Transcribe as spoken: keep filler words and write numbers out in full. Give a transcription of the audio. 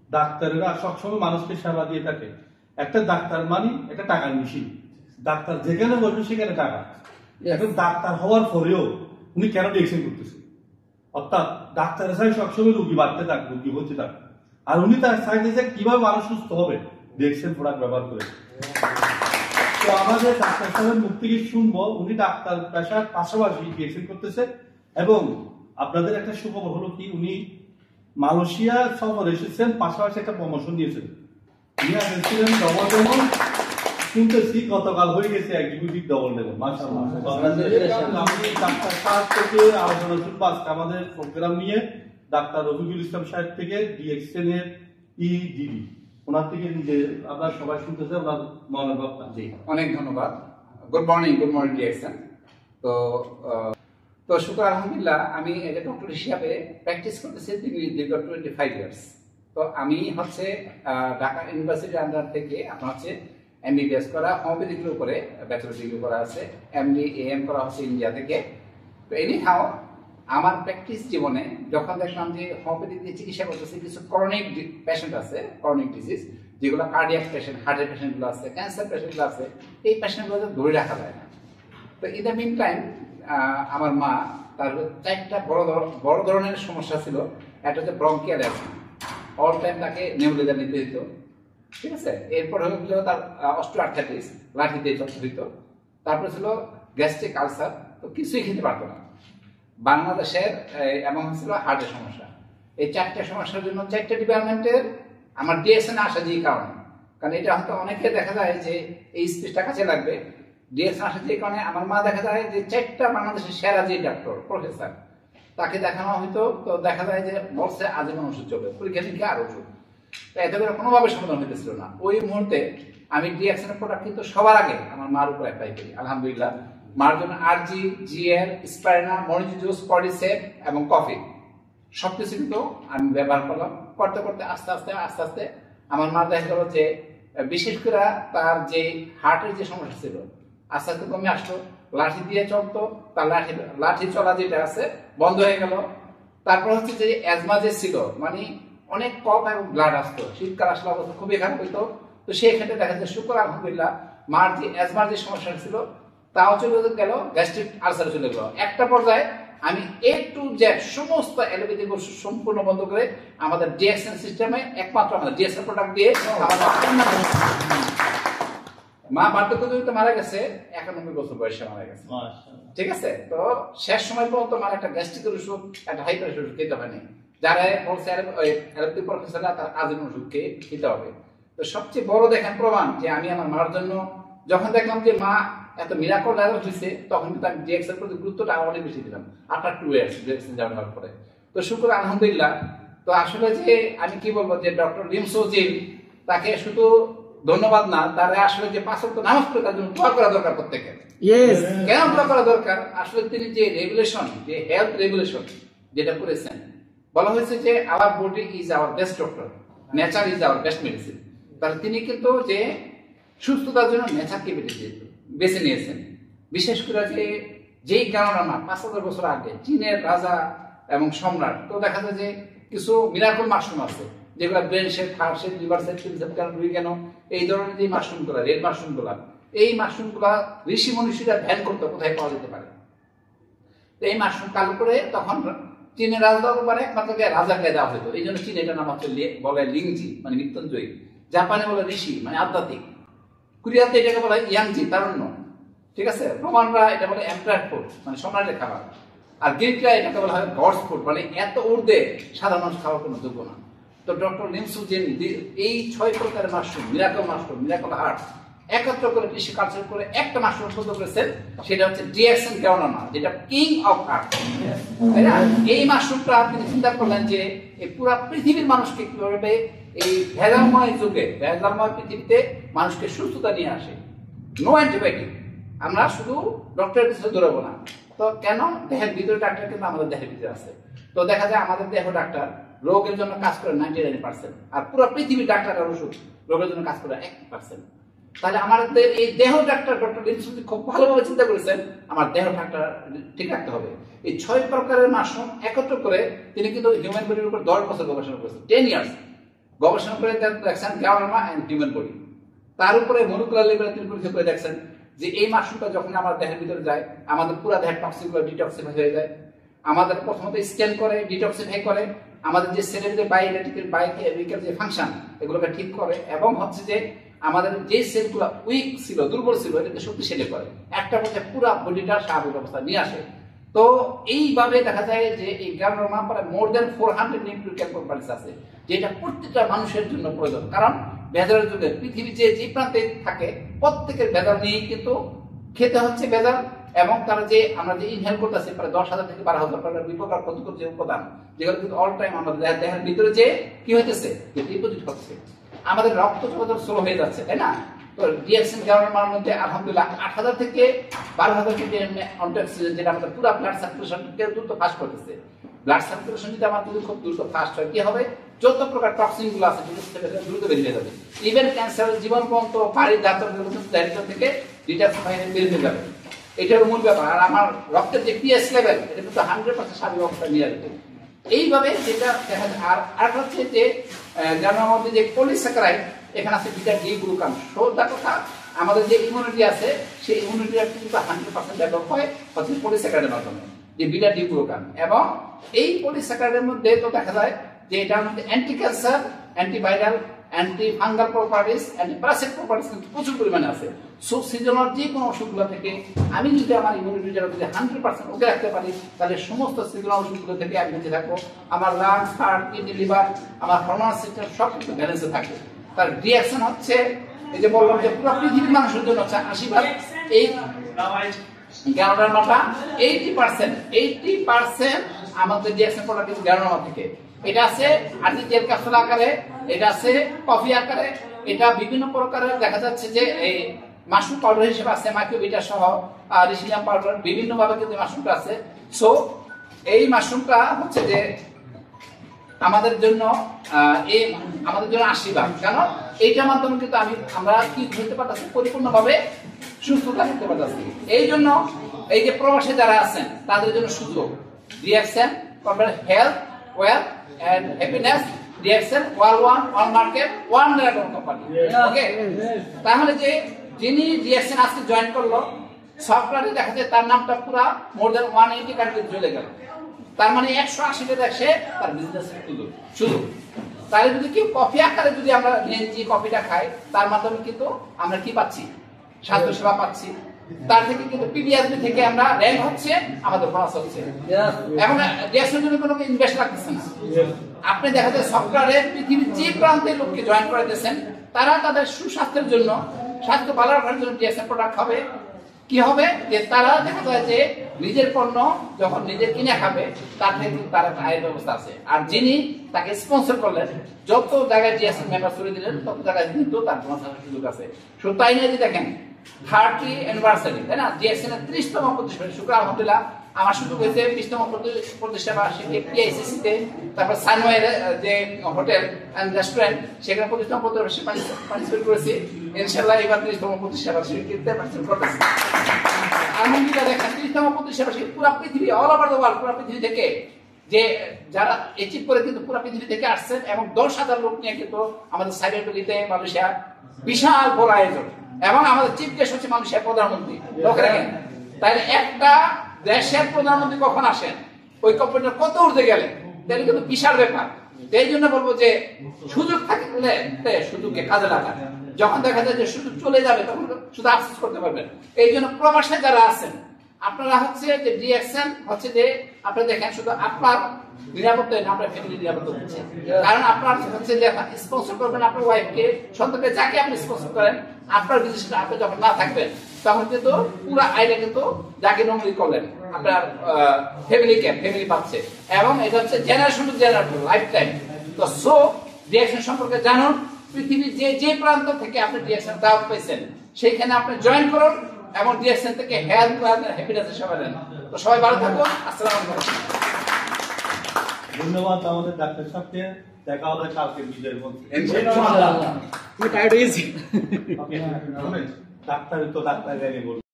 ডাক্তারেরা সবসময় মানুষকে সেবা দিয়ে থাকে। একটা ডাক্তার মানে একটা টাকার মেশিন, ডাক্তার যেখানে বসবে সেখানে টাকা। এখন ডাক্তার হওয়ার পরেও উনি কেন ডিএক্সএন করতেছে? অর্থাৎ ডাক্তারের চাই সবসময় রুগী বাড়তে থাক, রুগী হচ্ছে থাক, আর উনি তার চাইতেছে কিভাবে মানুষ সুস্থ হবে ডিএক্সএন প্রোডাক্ট ব্যবহার করে। তো আমাদের ডাক্তার সাহেবের মুখ থেকে শুনবো উনি ডাক্তার পেশার পাশাপাশি ডিএক্সএন করতেছে। এবং আপনাদের একটা সুখবর হলো কি, উনি মালয়েশিয়া সফরে এসেছেন, পাশাপাশি একটা প্রমোশন দিয়েছেন। উনি আসছিলেন ডবল লেভেল, শুনতেছি গতকাল হয়ে গেছে এক্সিকিউটিভ ডবল লেভেল। মাশাআল্লাহ। আমি ডাক্তার সাহেব থেকে আলোচনা শুনবো আজকে আমাদের প্রোগ্রাম নিয়ে, ডাক্তার রফিকুল ইসলাম সাহেব থেকে ডিএক্সএন এর ইডিডি, ওনার থেকে নিজে আপনারা সবাই শুনতেছে ওনার মনের ভাবটা। জি, অনেক ধন্যবাদ। Good morning, good morning DXN. তো তো শুক্র আলহামদুলিল্লাহ, আমি এটা ডক্টর হিসাবে প্র্যাকটিস করতেছি দীর্ঘ টোয়েন্টি ফাইভ ইয়ার্স। তো আমি হচ্ছে ঢাকা ইউনিভার্সিটির আন্ডার থেকে আপনার হচ্ছে এমবিবিএস করা, হোমিওপ্যাথি ডিগ্রি করে ব্যাচেলর ডিগ্রি করা আছে, এমডি এএম করা হচ্ছে ইন্ডিয়া থেকে। তো এনি হাও আমার প্র্যাকটিস জীবনে যখন দেখলাম যে হোমিওপ্যাথি চিকিৎসা করতেছে, কিছু ক্রনিক পেশেন্ট আছে, ক্রনিক ডিজিজ যেগুলো কার্ডিয়াক পেশেন্ট, হার্টের পেশেন্টগুলো আছে, ক্যান্সার পেশেন্টগুলো আছে, এই পেশেন্টগুলো ধরে রাখা যায় না। তো ইন দ্য মিন টাইম আমার মা, তার চারটা বড় বড় ধরনের সমস্যা ছিল। একটা হচ্ছে ব্রঙ্কিয়াল অ্যাজমা, অল টাইম তাকে নেবুলাইজার নিতে দিত, ঠিক আছে। এরপর হলো তার অস্টিওআর্থ্রাইটিস, লাঠি দিয়ে চলতে হইতো। তারপরে ছিল গ্যাস্ট্রিক আলসার, তো কিছুই খেতে পারতো না। বাংলাদেশের এমন ছিল হার্টের সমস্যা। এই চারটা সমস্যার জন্য চারটা ডিপার্টমেন্টের আমার ডিএক্সএন আসা যে কারণে, কারণ এটা হয়তো অনেকে দেখা যায় যে এই স্পেসটা কাছে লাগবে। ডিএক্সএন আসা যে কারণে আমার মা দেখা যায় যে চারটা বাংলাদেশের সেরা যে ডাক্তার প্রফেসর, তাকে দেখানো হইতো। তো দেখা যায় যে বলছে আজীবন ওষুধ চলবে, পরীক্ষা নিরীক্ষা আর ওষুধ, তো এত করে কোনোভাবে সমাধান হইতেছিল না। ওই মুহূর্তে আমি ডিএক্সএন প্রোডাক্ট কিন্তু সবার আগে আমার মার উপর অ্যাপ্লাই করি। আলহামদুলিল্লাহ, মার জন্য আরজি, জিএল, স্পাইনা, মরিচ জুস, কর্ডিসেপ এবং কফি সবকিছু কিন্তু আমি ব্যবহার করলাম। করতে করতে আস্তে আস্তে আস্তে আস্তে আমার মা দেখা গেল যে বিশেষ করে তার যে হার্টের যে সমস্যা ছিল আস্তে আস্তে কমে আসলো। লাঠি দিয়ে চলতো, তার লাঠি লাঠি চলা যেটা আছে বন্ধ হয়ে গেল। তারপর হচ্ছে যে অ্যাজমা যে ছিল, মানে অনেক কফ এবং ব্লাড আসতো, শীতকাল আসলে অবস্থা খুবই খারাপ হইতো। তো সেই ক্ষেত্রে দেখা যায় শুক্র আলহামদুলিল্লাহ মার যে অ্যাজমার যে সমস্যা ছিল তাও চলে গেল, গ্যাস্ট্রিক আলসার চলে গেল। একটা পর্যায়ে আমি এ টু জেড সমস্ত অ্যালোপ্যাথিক ওষুধ সম্পূর্ণ বন্ধ করে আমাদের ডিএক্সএন সিস্টেমে একমাত্র আমাদের ডিএক্সএন প্রোডাক্ট দিয়ে মা বার্ধক্য জনিত মারা গেছে, একানব্বই বছর বয়সে মারা গেছে, ঠিক আছে। তো শেষ সময় পর্যন্ত মার একটা গ্যাস্ট্রিকের ওষুধ, একটা হাই প্রেশার ওষুধ খেতে হয়নি। যারা বলছে অ্যালোপ্যাথি প্রফেসররা তার আজীবন ওষুধ খেয়ে খেতে হবে। তো সবচেয়ে বড় দেখেন প্রমাণ যে আমি আমার মার জন্য যখন দেখলাম যে মা এত মিরাকল ডায়লগ হয়েছে, তখন কিন্তু আমি ডিএক্সএন প্রতি গুরুত্বটা অনেক বেশি দিলাম আফটার টু ইয়ার্স ডিএক্সএন যাওয়ার পরে। তো শুক্র আলহামদুলিল্লাহ। তো আসলে যে আমি কি বলবো যে ডক্টর লিমসোজিন, তাকে শুধু ধন্যবাদ না, তারা আসলে যে পাঁচ ওয়াক্ত নামাজ পড়ে তার জন্য দোয়া করা দরকার প্রত্যেকের। কেন দোয়া করা দরকার? আসলে তিনি যে রেগুলেশন, যে হেলথ রেগুলেশন যেটা করেছেন, বলা হয়েছে যে our body is our best doctor, nature is our best medicine. তাহলে তিনি কিন্তু যে সুস্থতার জন্য নেচারকে বেছে নিয়েছেন। বিশেষ করে যে যেই কারণে আমার পাঁচ হাজার বছর আগে চীনের রাজা এবং সম্রাট, তো দেখা যায় যে কিছু মিরাকল মাশরুম আছে যেগুলো brain shape, heart shape, liver shape, kidney shape, কেন কেন এই ধরনের যে মাশরুম গুলা, রেড মাশরুম গুলা, এই মাশরুম গুলা ঋষি মনীষীরা ধ্যান করতে কোথায় পাওয়া যেতে পারে। তো এই মাশরুম কালো করে তখন চীনের রাজা পারে একমাত্র রাজাকে দেওয়া হতো, এই জন্য চীন এটার নাম হচ্ছে বলে লিংজি, মানে মৃত্যুঞ্জয়ী। জাপানে বলে ঋষি, মানে আধ্যাত্মিক। কোরিয়াতে এটাকে বলে ইয়াংজি, তারুণ্য, ঠিক আছে। রোমানরা এটা বলে এম্পায়ার ফুড, মানে সম্রাটের খাবার। আর গ্রিকরা এটাকে বলা হয় গডস ফুড, মানে এত ঊর্ধ্বে সাধারণ মানুষ খাওয়ার কোনো যোগ্য না। তো ডক্টর লিমসোজিন এই ছয় প্রকারের mushroom, miracle mushroom, miracle heart একত্র করে কৃষি কালচার করে একটা মাশরুম উৎপন্ন করেছেন, সেটা হচ্ছে ডিএক্সএন গ্যাওনামা, যেটা কিং অফ হার্ট, তাই না? এই মাশরুমটা তিনি চিন্তা করলেন যে এই পুরো পৃথিবীর মানুষকে কিভাবে এই ভেজালময় যুগে, ভেজালময় পৃথিবীতে মানুষকে সুস্থতা নিয়ে আসে। নো অ্যান্টিবায়োটিক, আমরা শুধু ডক্টরের পিছনে দৌড়াবো না। তো কেন? দেহের ভিতরে ডাক্তার কিন্তু আমাদের দেহের ভিতরে আছে। তো দেখা যায় আমাদের দেহ ডাক্তার রোগের জন্য কাজ করে নাইনটি নাইন পার্সেন্ট, আর পুরো পৃথিবীর ডাক্তারের ওষুধ রোগের জন্য কাজ করে এক পার্সেন্ট। তাহলে আমাদের এই দেহ ডাক্তার ডক্টর লিমসোজিন খুব ভালোভাবে চিন্তা করেছেন, আমার দেহ ডাক্তার ঠিক রাখতে হবে। এই ছয় প্রকারের মাশরুম একত্র করে তিনি কিন্তু হিউম্যান বডির উপর দশ বছর গবেষণা করেছেন, টেন ইয়ার্স। গবেষণা করে দেখছেন গ্যানোমা এন্ড হিউম্যান বডি। তার উপরে মলিকুলার লেভেলে তিনি পরীক্ষা করে দেখছেন যে এই মাশরুমটা যখন আমার দেহের ভিতরে যায় আমাদের পুরো দেহের টক্সিনগুলো ডিটক্সিফাই হয়ে যায়। আমাদের প্রথমত স্ক্যান করে, ডিটক্সিফাই করে, আমাদের যে সেলের যে বায়োইলেকট্রিক বায়োকেমিক্যাল যে ফাংশন এগুলোকে ঠিক করে, এবং হচ্ছে যে আমাদের যে সেলগুলো উইক ছিল, দুর্বল ছিল, এটাকে শক্তিশালী করে, একটা পর্যায়ে পুরো বডিটা স্বাভাবিক অবস্থা নিয়ে আসে। তো এইভাবে দেখা যায় যে এই গ্যানোমা পরে more than four hundred nucleic properties আছে, যেটা প্রত্যেকটা মানুষের জন্য প্রয়োজন। কারণ ভেজালের যুগে পৃথিবী যে যে প্রান্তে থাকে প্রত্যেকের ভেজাল নিয়ে কিন্তু খেতে হচ্ছে ভেজাল, এবং তারা যে আমরা যে ইনহেল করতেছি প্রায় দশ হাজার থেকে বারো হাজার টাকার বিপকার ক্ষতিকর যে উপাদান, যেগুলো কিন্তু অল টাইম আমাদের দেহের ভিতরে যে কি হইতেছে, যে ডিপোজিট হচ্ছে, আমাদের রক্ত চলাচল স্লো হয়ে যাচ্ছে, তাই না? তো ডিএক্সএন গ্যানোমার মধ্যে আলহামদুলিল্লাহ আট হাজার থেকে বারো হাজার কেজি অ্যান্টিঅক্সিডেন্ট, যেটা আমাদের পুরো ব্লাড সার্কুলেশনকে দ্রুত ফাস্ট করতেছে। ব্লাড সার্কুলেশন যদি আমাদের খুব দ্রুত ফাস্ট হয়, কি হবে, যত প্রকার টক্সিন গুলো আছে দ্রুত বেরিয়ে যাবে। ইভেন ক্যান্সারের জীবন পর্যন্ত বাড়ির দাঁত দারিদ্র থেকে ডিটক্সিফাই বেরিয়ে যাবে। এটার মূল ব্যাপার। আর আমার রক্তের যে পিএস লেভেল এটা কিন্তু হান্ড্রেড পার্সেন্ট স্বাভাবিক অবস্থায় নিয়ে আসবে। এইভাবে যেটা দেখা যায়। আর আর হচ্ছে যে জানার মধ্যে যে পলিস্যাকারাইড, এখানে আছে বিটা ডি গ্লুকান। সোজা কথা, আমাদের যে ইমিউনিটি আছে সেই ইমিউনিটিটা কিন্তু হান্ড্রেড পার্সেন্ট ডেভেলপ হয় হচ্ছে পলিস্যাকারাইডের মাধ্যমে, যে বিটা ডি গ্লুকান। এবং এই পলিস্যাকারাইডের মধ্যে তো দেখা যায় যে এটার মধ্যে anti cancer, antiviral, anti fungal properties, anti parasite properties কিন্তু প্রচুর পরিমাণে আছে। সো সিজনাল যে কোনো অসুখগুলো থেকে আমি যদি আমার ইমিউনিটিটা যদি হান্ড্রেড পার্সেন্ট ওকে রাখতে পারি, তাহলে সমস্ত সিজনাল অসুখগুলো থেকে আমি বেঁচে থাকবো। আমার লাংস, হার্ট, কিডনি, লিভার, আমার হরমোনাল সিস্টেম সব কিছু ব্যালেন্সে থাকবে। তার রিঅ্যাকশন হচ্ছে এই যে বললাম যে পুরো পৃথিবীর মানুষের জন্য হচ্ছে আশীর্বাদ। এই গ্যানোডার্মাটা এইটি পার্সেন্ট এইটি পার্সেন্ট আমাদের রিঅ্যাকশন প্রোডাক্ট কিন্তু গ্যানোডার্মা থেকে। এটা আছে আর্টিফিশিয়াল ক্যাপসুল আকারে, এটা আছে কফি আকারে, এটা বিভিন্ন প্রকারের দেখা যাচ্ছে যে এই মাশরুম পাউডার হিসেবে আছে, মাইক্রোবিটা সহ রিসিলিয়াম পাউডার, বিভিন্ন ভাবে কিন্তু মাশরুমটা আছে। সো এই মাশরুমটা হচ্ছে যে আমাদের জন্য এই আমাদের জন্য আশীর্বাদ। কেন এইটার মাধ্যমে কিন্তু আমি আমরা কি হতে পারতেছি, পরিপূর্ণভাবে সুস্থতা হতে পারতেছি। এই জন্য এই যে প্রবাসী যারা আছেন তাদের জন্য সুযোগ, reaction health, wealth and happiness, reaction wall one on market one dragon company. Okay, তাহলে যে যিনি রিঅ্যাকশন আজকে জয়েন করলো, সফটওয়্যারে দেখা যায় তার নামটা পুরা মোর দেন ওয়ান এইটি কান্ট্রি চলে গেল। তার মানে একশো আশিটা দেশে তার বিজনেস শুরু। তাহলে যদি কেউ কফি আকারে যদি আমরা নেনজি কফিটা খাই, তার মাধ্যমে কিন্তু আমরা কি পাচ্ছি, স্বাস্থ্য সেবা পাচ্ছি। তার থেকে কিন্তু পিবিএসবি থেকে আমরা র্যাঙ্ক হচ্ছে, আমাদের খরচ হচ্ছে, এবং রিঅ্যাকশনের জন্য কোনো ইনভেস্ট লাগতেছে না। আপনি দেখা যায় সফটওয়্যারে পৃথিবীর যে প্রান্তে লোককে জয়েন করে দিয়েছেন, তারা তাদের সুস্বাস্থ্যের জন্য, স্বাস্থ্য ভালো রাখার জন্য রিঅ্যাকশন প্রোডাক্ট হবে। কি হবে যে তারা দেখা যায় যে নিজের পণ্য যখন নিজে কিনে খাবে, তার থেকে কিন্তু তার একটা আয়ের ব্যবস্থা আছে। আর যিনি তাকে স্পন্সর করলেন, যত জায়গায় ডিএক্সএন মেম্বার করে দিলেন, তত জায়গায় কিন্তু তার স্পন্সরের সুযোগ আছে। শুধু তাই নিয়ে যদি দেখেন থার্টি অ্যানিভার্সারি, তাই না, ডিএক্সএন এর ত্রিশতম প্রতিষ্ঠান শুক্র আলহামদুলিল্লাহ আমার সুযোগ হয়েছে বিশতম প্রতিষ্ঠা বার্ষিকী পিআইসিসিতে, তারপর সানওয়ের যে হোটেল এন্ড রেস্টুরেন্ট সেখানে প্রতিষ্ঠান প্রতিষ্ঠা পার্টিসিপেট করেছি। ইনশাআল্লাহ এবার ত্রিশতম প্রতিষ্ঠা বার্ষিকীতে পার্টিসিপেট করতেছি। আলহামদুলিল্লাহ দেখেন ত্রিশতম প্রতিষ্ঠা বার্ষিকী পুরো পৃথিবী, অল ওভার দ্য ওয়ার্ল্ড, পুরো পৃথিবী থেকে যে যারা অ্যাচিভ করে কিন্তু পুরো পৃথিবী থেকে আসছেন, এবং দশ হাজার লোক নিয়ে কিন্তু আমাদের সাইবার ভ্যালিতে মালয়েশিয়া বিশাল বড় আয়োজন, এবং আমাদের চিফ গেস্ট হচ্ছে মালয়েশিয়ার প্রধানমন্ত্রী। লক্ষ্য রাখেন, তাহলে একটা দেশের প্রধানমন্ত্রী কখন আসেন, ওই কোম্পানিটা কত উঠতে গেলে, তাহলে কিন্তু বিশাল ব্যাপার। এই জন্য বলবো যে সুযোগ থাকলে সুযোগকে কাজে লাগান। যখন দেখা যায় যে সুযোগ চলে যাবে, তখন শুধু আফসোস করতে পারবেন। এই জন্য প্রবাসে যারা আছেন, আপনারা হচ্ছে যে ডিএক্সএন হচ্ছে যে আপনি দেখেন শুধু আপনার নিরাপত্তা না, আপনার ফ্যামিলি নিরাপত্তা হচ্ছে। কারণ আপনার হচ্ছে যে স্পন্সর করবেন আপনার ওয়াইফকে, সন্তানকে, যাকে আপনি স্পন্সর করেন, আপনার বিজনেসটা আপনি যখন না থাকবেন, তখন কিন্তু পুরো আইডিয়া কিন্তু যাকে নমিনি করলেন আপনার ফ্যামিলিকে ফ্যামিলি পাচ্ছে, এবং এটা হচ্ছে generation to generation life time. তো সো ডিএক্সএন সম্পর্কে জানুন। পৃথিবীর যে যে প্রান্ত থেকে আপনি ডিএক্সএন দাওয়াত পেয়েছেন, সেইখানে আপনি জয়েন করুন, এবং ডিএক্সএন থেকে হেলথ এন্ড হ্যাপিনেসের সেবা দেন। তো সবাই ভালো থাকুন। আসসালামু আলাইকুম। ধন্যবাদ আমাদের ডাক্তার সাহেবকে। দেখা হবে কালকে বিজয়ের মধ্যে। ইনশাআল্লাহ। ডাক্তার তো ডাক্তার আগে বলবো।